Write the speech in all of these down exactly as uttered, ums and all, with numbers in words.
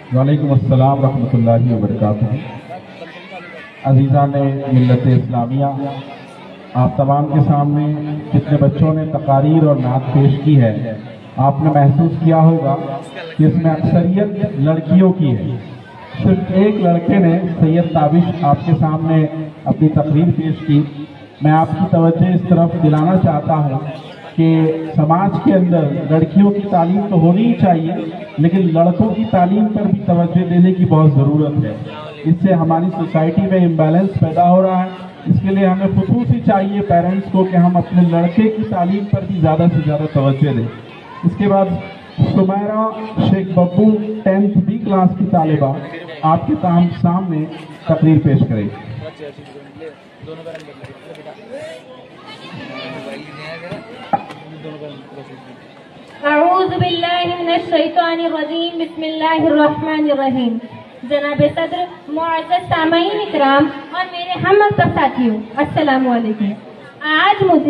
वालेकुम अस्सलाम रहमतुल्लाहि व बरकातुहू। अज़ीज़ान मिल्लत इस्लामिया, आप तमाम के सामने जितने बच्चों ने तकारीर और नात पेश की है, आपने महसूस किया होगा कि इसमें अक्सरियत लड़कियों की है। सिर्फ एक लड़के ने सैयद ताबिश आपके सामने अपनी तकरीर पेश की। मैं आपकी तवज्जो इस तरफ दिलाना चाहता हूँ कि समाज के अंदर लड़कियों की तालीम तो होनी ही चाहिए, लेकिन लड़कों की तालीम पर भी तवज्जो देने की बहुत ज़रूरत है। इससे हमारी सोसाइटी में इम्बैलेंस पैदा हो रहा है। इसके लिए हमें खुसूसी चाहिए पेरेंट्स को कि हम अपने लड़के की तालीम पर भी ज़्यादा से ज़्यादा तवज्जो दें। इसके बाद Sumaira Shaikh Babbu tenth B class की तालिबा आपके ताम सामने तकरीर पेश करेगी। अऊज़ु बिल्लाहि मिनश शैतानिर रजीम, बिस्मिल्लाहिर रहमानिर रहीम। जनाब सदर, मुअज़्ज़ज़ सामईन इकराम और मेरे हम मकतब साथियों, अस्सलामु अलैकुम। आज मुझे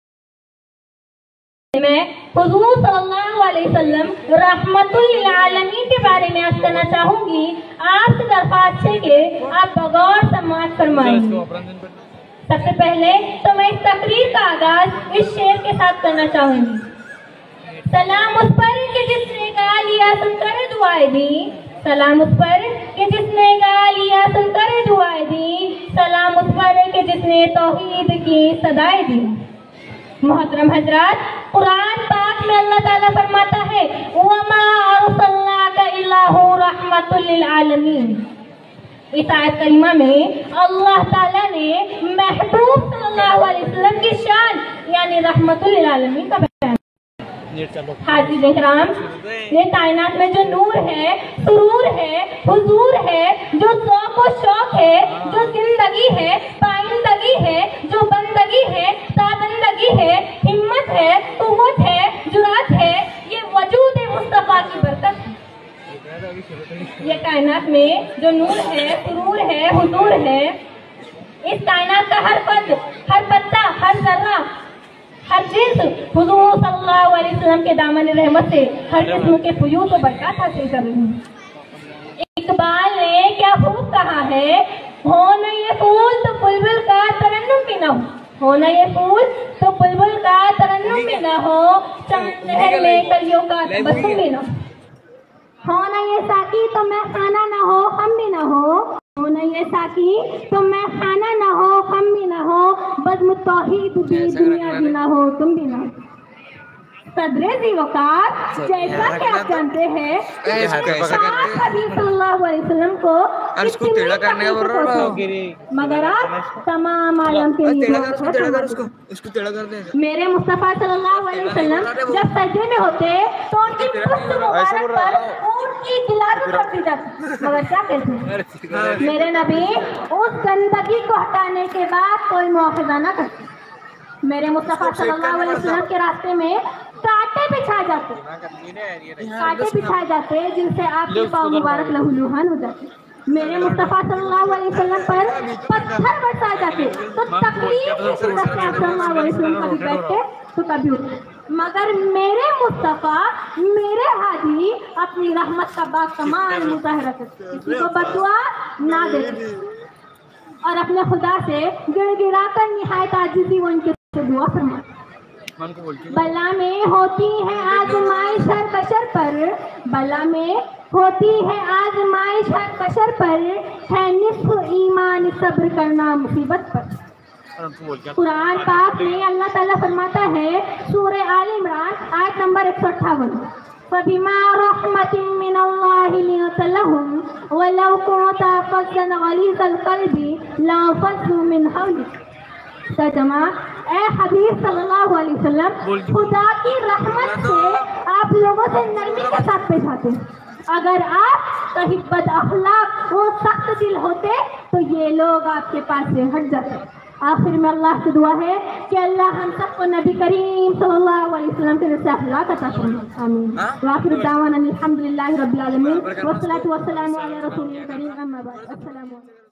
मैं हुज़ूर सल्लल्लाहु अलैहि वसल्लम रहमतुल लिल आलमीन के बारे में अर्ज़ करना चाहूंगी। आपसे दरख्वास्त है कि आप बगौर समाअत फरमाएंगे। सबसे पहले तो मैं इस तकरीर का आगाज इस शेर के साथ करना चाहूंगी। सलाम उस पर कि जिसने गा लिया सुनकर दुआएं दी, सलाम उस पर कि जिसने गा लिया सुनकर दुआएं दी, सलाम उस पर कि जिसने तौहीद की सदाएं दी। मोहतरम हजरात, कुरान पाक में अल्लाह ताला फरमाता है वमा अरसलनाका इल्ला रहमतुल लिल आलमीन। इस आयत करीमा में अल्लाह ताला ने महबूब सल्लल्लाहु अलैहि वसल्लम की शान यानी रहमतुल लिल आलमीन का बयान। हाजिर इकराम, ये कायनात में जो नूर है, सुरूर है, हुजूर है, जो शौक व शौक है, जो जिंदगी है, पाइंदगी है, जो बंदगी है, ताबंदगी है, हिम्मत है, कुव्वत है, जुरात है, ये वजूद मुस्तफा की बरकत है। ये कायनात में जो नूर है, सुरूर है, हुजूर है, इस कायनात का हर पद, हर पत्ता, हर जर्रा, हर जिन्स हुजूर सल्लल्लाहु अलैहि वसल्लम के दामन रहमत से हर किस्म के फयूज़ और बरकत हासिल कर रही हैं। इकबाल ने क्या खूब कहा है, हो न ये फूल तो बुलबुल का तरन्नुम भी न हो, हो न ये फूल तो बुलबुल का तरन्नुम भी न हो, चमन में कलियों का तबस्सुम भी न हो, हो न ये साकी तो मैं खाना न हो, हम भी न हो, हो न ये साकी तो मैं खाना न हो, हम भी न हो, बज़्म तौहीद भी दुनिया भी न हो, तुम भी न हो। सदरे ज़ीवकार, जैसा कि आप जानते हैं हबीब सल्लल्लाहु अलैहि वसल्लम को मगर आप तमाम आलम के लिए मेरे मुस्तफ़ा सल्लल्लाहु अलैहि वसल्लम जब सजदे में होते तो उनकी पुश्त मुबारक पर ऊंट की गिलाज़ रखी जाती, मगर क्या कहते हैं मेरे नबी उस गंदगी को हटाने के बाद कोई मुआखज़ा न करते। मेरे मुस्तफ़ा सल्लल्लाहु अलैहि वसल्लम के रास्ते में कांटे बिछाए जाते, कांटे बिछाए जाते जिनसे आपके पाँव मुबारक लहूलुहान हो जाते। मेरे मुस्तफ़ा सल्लल्लाहु अलैहि वसल्लम पर पत्थर बरसाए जाते तो तकलीफ की शिद्दत से सल्लल्लाहु अलैहि वसल्लम कभी बैठते तो कभी उठते, मगर मेरे मुस्तफ़ा मेरे हादी अपनी रहमत का बाकमाल मुज़ाहरा करते, किसी को बददुआ ना देते और अपने खुदा से गिड़गिड़ा कर निहायत आजिज़ी वो इनके से दुआ फरमाते। बला में होती है आजमाइश हर बशर पर, बला में होती है आजमाइश हर बशर पर, है निस्फ़ ईमान सब्र करना मुसीबत पर। कुरान पाक में अल्लाह ताला फरमाता है सूरह आल इमरान आयत नंबर एक सौ अट्ठावन, फबिमा रहमतिन मिनल्लाहि लिंत लहुम वलौ कुनता फज़्ज़न गलीज़ल क़ल्बि लंफ़ज़्ज़ू मिन हवलिक। तर्जुमा, ए हबीब सल्लल्लाहु अलैहि वसल्लम, खुदा की रहमत से आप लोगों से नरमी के साथ पेश आते हैं। अगर आप कहीं बद अखलाक और सख्त दिल होते तो ये लोग आपके पास से हट जाते। आखिर में अल्लाह से दुआ है कि अल्लाह हम सबको नबी करीम सल्लल्लाहु अलैहि वसल्लम के जैसे अखलाक अता फरमाए। आमीन। व आखिर दावाना अल्हम्दुलिल्लाहि रब्बिल आलमीन वस्सलातु वस्सलामु अला रसूलिल करीम, अम्मा बाद। अस्सलामु अलैकुम।